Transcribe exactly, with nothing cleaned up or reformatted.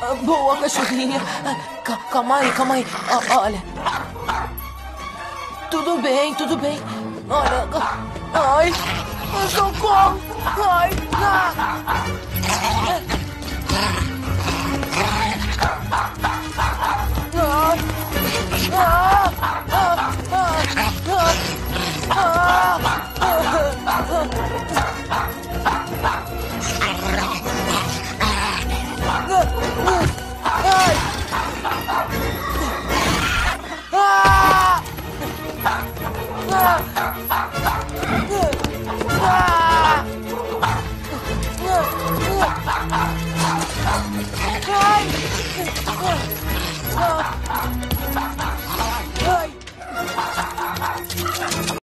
Ah, boa, cachorrinha. Ah, ca- calma aí, calma aí. Ah, olha. Tudo bem, tudo bem. Olha. Ai. Socorro. Ai. Ah.